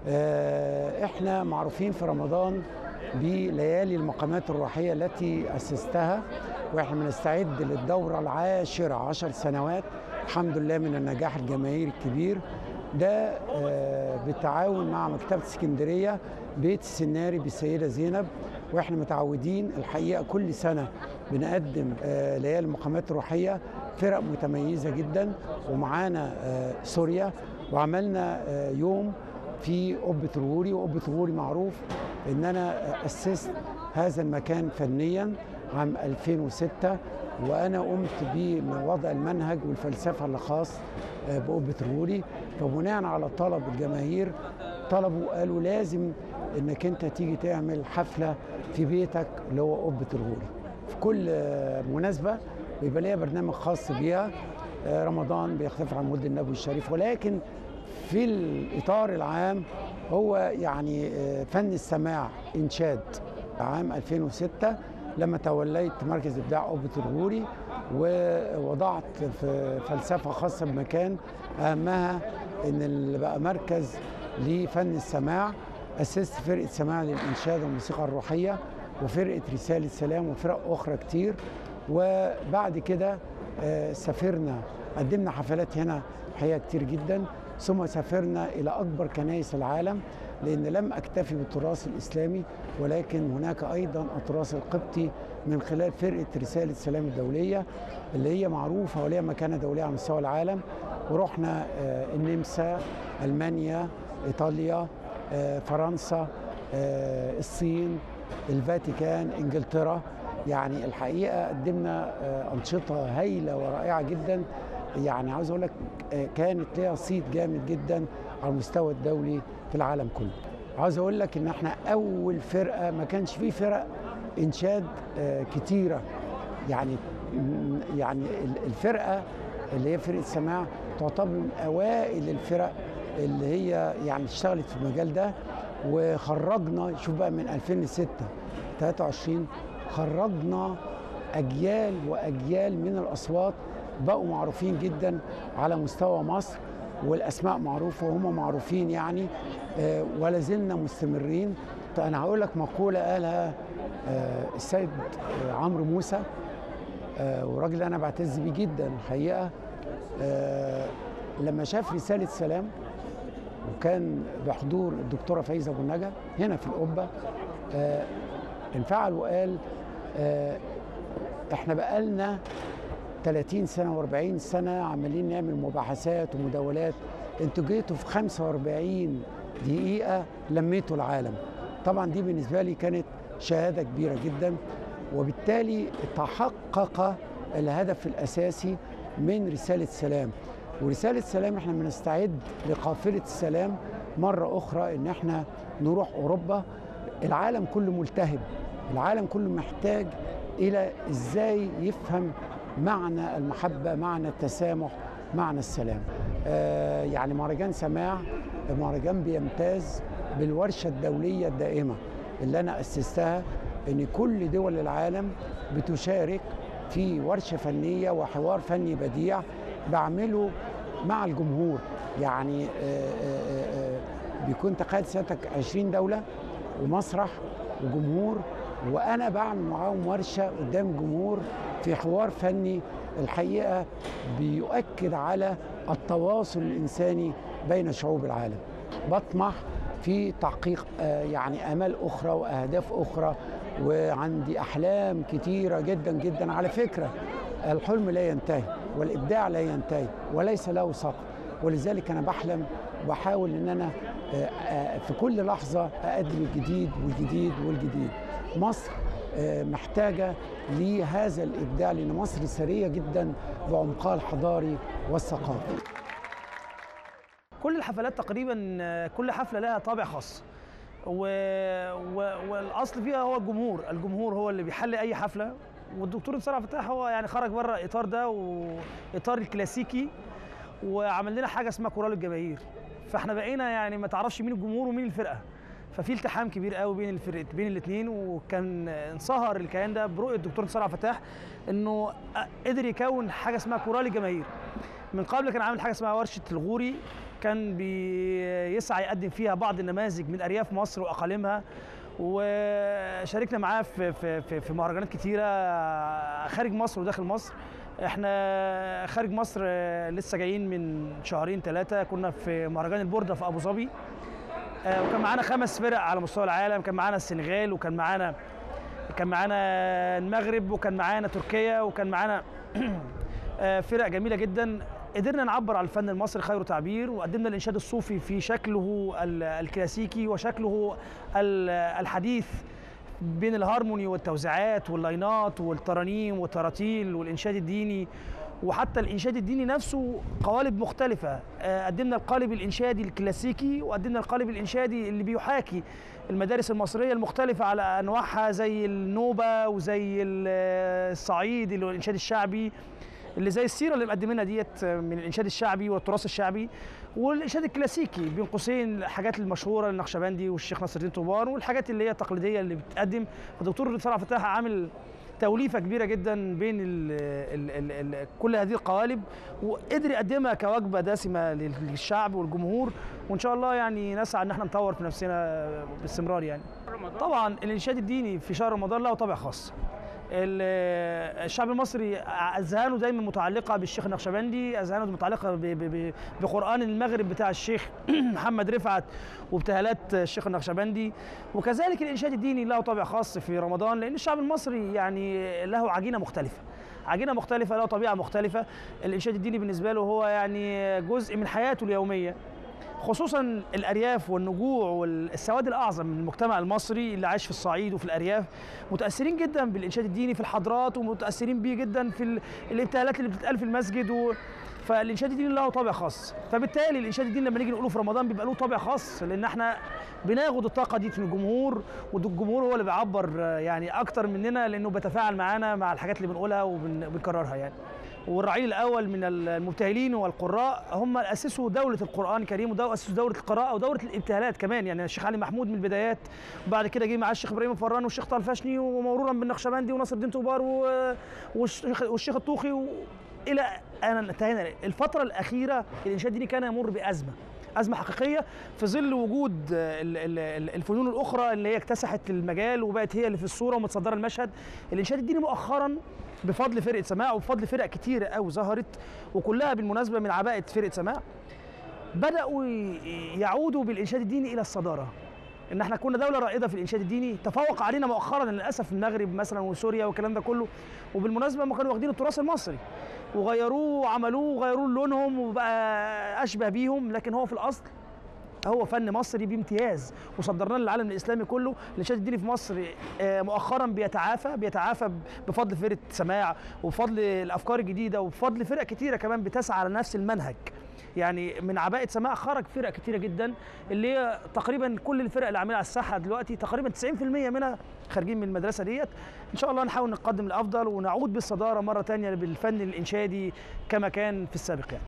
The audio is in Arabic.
احنا معروفين في رمضان بليالي المقامات الروحية التي أسستها، واحنا بنستعد للدورة العاشرة 10 سنوات الحمد لله من النجاح الجماهيري الكبير ده، بالتعاون مع مكتبة اسكندرية بيت السناري بالسيدة زينب. واحنا متعودين الحقيقة كل سنة بنقدم ليالي المقامات الروحية فرق متميزة جدا، ومعانا سوريا، وعملنا يوم في قبة الغوري. وقبة الغوري معروف ان انا اسست هذا المكان فنيا عام 2006، وانا قمت بوضع المنهج والفلسفه الخاص بقبة الغوري. فبناء على طلب الجماهير طلبوا قالوا لازم انك انت تيجي تعمل حفله في بيتك اللي هو قبة الغوري. في كل مناسبه بيبقى ليها برنامج خاص بيها. رمضان بيختلف عن مولد النبوي الشريف، ولكن في الإطار العام هو يعني فن السماع إنشاد. عام 2006 لما توليت مركز إبداع قبة الغوري ووضعت في فلسفة خاصة بمكان أهمها إن اللي بقى مركز لفن السماع. أسست فرقة سماع للإنشاد والموسيقى الروحية، وفرقة رسالة سلام، وفرق أخرى كتير. وبعد كده سافرنا قدمنا حفلات هنا الحقيقة كتير جدا، ثم سافرنا إلى أكبر كنائس العالم، لأن لم أكتفي بالتراث الإسلامي ولكن هناك أيضا التراث القبطي من خلال فرقة رسالة سلام الدولية اللي هي معروفة وليها مكانة دولية على مستوى العالم. ورحنا النمسا، ألمانيا، إيطاليا، فرنسا، الصين، الفاتيكان، إنجلترا. يعني الحقيقة قدمنا أنشطة هايلة ورائعة جدا. يعني عاوز اقول لك كانت ليها صيت جامد جدا على المستوى الدولي في العالم كله. عاوز اقول لك ان احنا اول فرقه، ما كانش فيه فرق انشاد كتيره. يعني الفرقه اللي هي فرقه سماع تعتبر من اوائل الفرق اللي هي يعني اشتغلت في المجال ده. وخرجنا، شوف بقى، من 2006 23 خرجنا اجيال واجيال من الاصوات بقوا معروفين جدا على مستوى مصر، والاسماء معروفه وهم معروفين يعني، ولا زلنا مستمرين. انا هقول لك مقوله قالها السيد عمرو موسى، وراجل انا بعتز بيه جدا الحقيقه. لما شاف رساله سلام وكان بحضور الدكتوره فايزه ابو النجا هنا في القبه، انفعل وقال احنا بقالنا 30 سنة و40 سنة عمالين نعمل مباحثات ومداولات، انتوا جيتوا في 45 دقيقة لميتوا العالم. طبعا دي بالنسبة لي كانت شهادة كبيرة جدا، وبالتالي تحقق الهدف الأساسي من رسالة سلام. ورسالة سلام احنا بنستعد لقافلة السلام مرة أخرى، إن احنا نروح أوروبا. العالم كله ملتهب، العالم كله محتاج إلى إزاي يفهم معنى المحبة، معنى التسامح، معنى السلام. يعني مهرجان سماع مهرجان بيمتاز بالورشة الدولية الدائمة اللي أنا أسستها، إن كل دول العالم بتشارك في ورشة فنية وحوار فني بديع بعمله مع الجمهور. يعني بيكون تخيل سنتك 20 دولة ومسرح وجمهور، وأنا بعمل معاهم ورشة قدام جمهور في حوار فني الحقيقة بيؤكد على التواصل الإنساني بين شعوب العالم. بطمح في تحقيق يعني آمال أخرى وأهداف أخرى، وعندي أحلام كتيرة جدا جدا. على فكرة الحلم لا ينتهي والإبداع لا ينتهي وليس له سقف، ولذلك أنا بحلم وبحاول إن أنا في كل لحظة أقدم الجديد والجديد والجديد. مصر محتاجة لهذا الإبداع، لأن مصر ثرية جدا بعمقها الحضاري والثقافي. كل الحفلات تقريبا كل حفلة لها طابع خاص، والأصل فيها هو الجمهور هو اللي بيحل أي حفلة. والدكتور انتصار عبد الفتاح هو يعني خرج بره الإطار ده وإطار الكلاسيكي، وعمل لنا حاجة اسمها كورال الجماهير. فاحنا بقينا يعني ما تعرفش مين الجمهور ومين الفرقة، ففي التحام كبير قوي بين الفرقة بين الاثنين. وكان انصهر الكيان ده برؤية الدكتور انتصار عبد الفتاح انه قدر يكون حاجة اسمها كورال الجماهير. من قبل كان عامل حاجة اسمها ورشة الغوري، كان بيسعى يقدم فيها بعض النماذج من ارياف مصر واقاليمها، وشاركنا معاه في مهرجانات كتيره خارج مصر وداخل مصر. احنا خارج مصر لسه جايين من شهرين 3 كنا في مهرجان البوردة في ابو ظبي، وكان معانا 5 فرق على مستوى العالم. كان معانا السنغال، وكان معانا المغرب، وكان معانا تركيا، وكان معانا فرق جميله جدا. قدرنا نعبر عن الفن المصري خير تعبير، وقدمنا الانشاد الصوفي في شكله الكلاسيكي وشكله الحديث بين الهارموني والتوزيعات واللاينات والترانيم والتراتيل والانشاد الديني، وحتى الانشاد الديني نفسه قوالب مختلفه. قدمنا القالب الانشادي الكلاسيكي، وقدمنا القالب الانشادي اللي بيحاكي المدارس المصريه المختلفه على انواعها، زي النوبه وزي الصعيد اللي هو الانشاد الشعبي، اللي زي السيره اللي مقدمينها ديت من الانشاد الشعبي والتراث الشعبي، والانشاد الكلاسيكي بين قوسين الحاجات المشهوره للنقشبندي والشيخ نصر الدين طوبار، والحاجات اللي هي التقليديه اللي بتقدم. الدكتور صلاح فتاح عامل توليفه كبيره جدا بين كل هذه القوالب، وقدر يقدمها كوجبه دسمه للشعب والجمهور، وان شاء الله يعني نسعى ان احنا نطور في نفسنا باستمرار. يعني طبعا الانشاد الديني في شهر رمضان له طابع خاص. الشعب المصري اذهانه دايما متعلقه بالشيخ النقشبندي، اذهانه متعلقه بقران المغرب بتاع الشيخ محمد رفعت وابتهالات الشيخ النقشبندي، وكذلك الانشاد الديني له طابع خاص في رمضان، لان الشعب المصري يعني له عجينه مختلفه، له طبيعه مختلفه. الانشاد الديني بالنسبه له هو يعني جزء من حياته اليوميه، خصوصا الارياف والنجوع والسواد الاعظم من المجتمع المصري اللي عايش في الصعيد وفي الارياف متاثرين جدا بالانشاد الديني في الحضرات، ومتاثرين بيه جدا في الابتهالات اللي بتتقال في المسجد فالانشاد الديني له طابع خاص. فبالتالي الانشاد الديني لما نيجي نقوله في رمضان بيبقى له طابع خاص، لان احنا بناخد الطاقه دي من الجمهور، والجمهور هو اللي بيعبر يعني اكتر مننا، لانه بيتفاعل معانا مع الحاجات اللي بنقولها وبنكررها يعني. والرعيل الاول من المبتهلين والقراء هم اللي اسسوا دوله القران الكريم، واسسوا دوله القراءه ودوله الابتهالات كمان. يعني الشيخ علي محمود من البدايات، وبعد كده جه معاه الشيخ ابراهيم الفران والشيخ طه الفاشني، ومرورا بالنقشبندي ونصر الدين طوبار والشيخ الطوخي، الى ان انتهينا. الفتره الاخيره الانشاد الديني كان يمر أزمة حقيقية في ظل وجود الفنون الأخرى اللي هي اكتسحت المجال وبقت هي اللي في الصورة ومتصدرة المشهد. الإنشاد الديني مؤخرا بفضل فرقة سماع وبفضل فرق كتيرة قوي ظهرت، وكلها بالمناسبة من عباءة فرقة سماع، بدأوا يعودوا بالإنشاد الديني إلى الصدارة. إن احنا كنا دولة رائدة في الإنشاد الديني، تفوق علينا مؤخرا للأسف المغرب مثلا وسوريا والكلام ده كله، وبالمناسبة ما كانوا واخدين التراث المصري وغيروه وعملوه وغيروا لونهم وبقى أشبه بيهم، لكن هو في الأصل هو فن مصري بامتياز وصدرناه للعالم الاسلامي كله. الانشاد الديني في مصر مؤخرا بيتعافى بفضل فرقه سماع وبفضل الافكار الجديده وبفضل فرق كتيره كمان بتسعى على نفس المنهج. يعني من عباءه سماع خرج فرق كتيره جدا، اللي هي تقريبا كل الفرق اللي عامله على الساحه دلوقتي تقريبا 90% منها خارجين من المدرسه ديت. ان شاء الله نحاول نقدم الافضل ونعود بالصداره مره ثانيه بالفن الانشادي كما كان في السابق يعني.